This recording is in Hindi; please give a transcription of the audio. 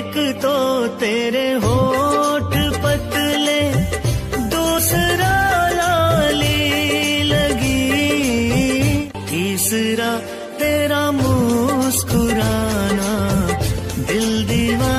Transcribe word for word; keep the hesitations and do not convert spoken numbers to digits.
एक तो तेरे होठ पतले, दूसरा लाली लगी, तीसरा तेरा मुस्कुराना, दिल दीवाना